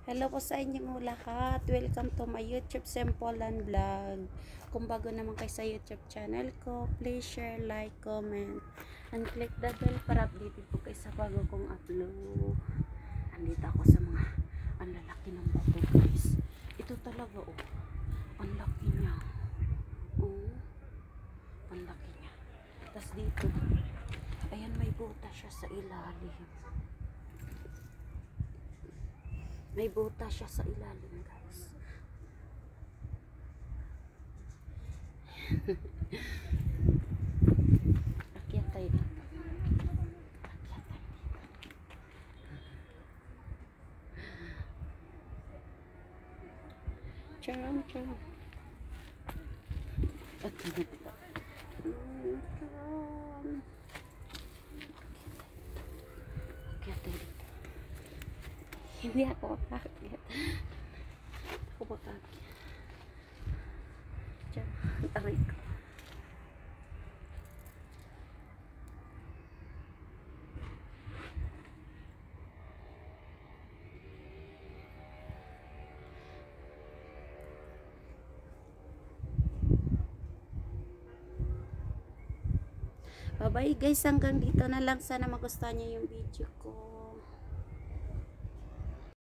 Hello po sa inyong lahat. Welcome to my YouTube Simple and Vlog. Kung bago naman kayo sa YouTube channel ko, please share, like, comment, and click the bell para updated po kayo sa bago kong upload. Andito ako sa mga ang lalaki ng bato, guys. Ito talaga, oh. Ang laki niya. Oh. Ang laki niya. Tapos dito, ayan, may buta siya sa ilalim. May buta siya sa ilalim, guys. Akyat tayo dito. Akyat tayo dito. Charam, charam. At dito. Charam. Akyat tayo dito. Hindi ako makakit. Ako makakit. Diyan, tarik ko. Bye bye guys, hanggang dito na lang. Sana magustuhan niyo yung video ko.